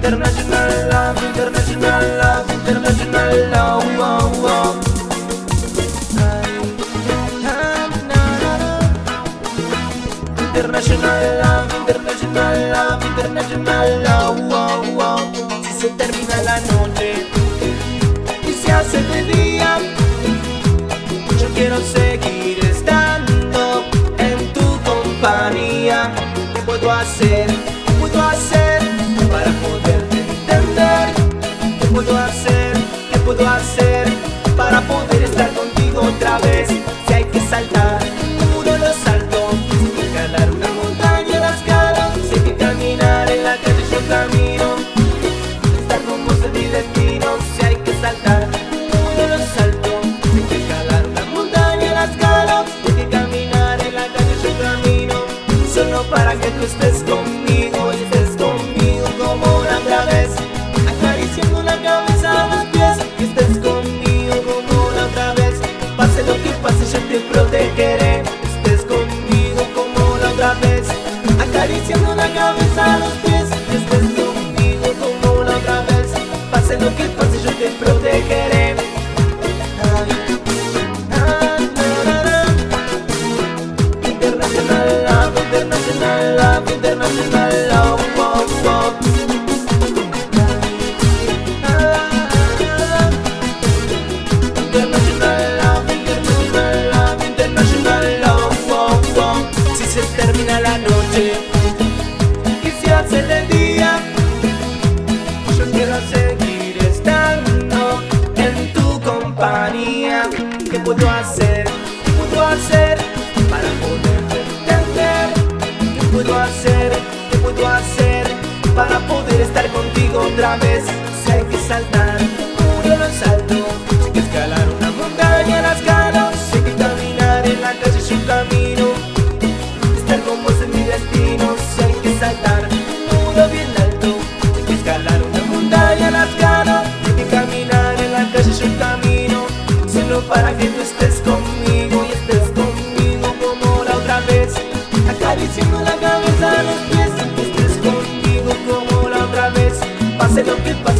international love, international love, international love, wow, wow. International love, international love, international love, wow, wow. Si se termina la noche y se hace de día, yo quiero seguir estando en tu compañía. ¿Qué puedo hacer? ¿Qué puedo hacer para poderte entender? ¿Qué puedo hacer? ¿Qué puedo hacer para poder estar contigo otra vez? Si hay que saltar un muro lo salto, si hay que escalar una montaña la escalo, si hay que caminar en la calle yo camino, estar con vos es mi destino. Si hay que saltar un muro lo salto, si hay que escalar una montaña la escalo, si hay que caminar en la calle yo camino, solo para que tú estés conmigo y estés conmigo como la otra vez, acariciando la cabeza a los pies, y estés conmigo como la otra vez. Pase lo que pase yo te protegeré, estés conmigo como la otra vez, acariciando la cabeza a los pies, y estés conmigo como la otra vez. Pase lo que pase yo te protegeré. International love, international love, international love, wow, wow. International love, international love, international love, wow, wow. Si se termina la noche y se hace de día, yo quiero seguir estando en tu compañía. ¿Qué puedo hacer? ¿Qué puedo hacer para poderte entender? ¿Qué puedo hacer? ¿Qué puedo hacer para poder estar contigo otra vez? Si hay que saltar un muro lo salto, si hay que escalar una montaña la escalo, si hay que caminar en la calle yo camino, estar con vos es mi destino. Si hay que saltar un muro bien alto, si hay que escalar una montaña la escalo, si hay que caminar en la calle yo camino, solo para que tú estés conmigo y estés conmigo como la otra vez, acariciando la cabeza a los pies, y estés conmigo como la otra vez. Pase lo que pase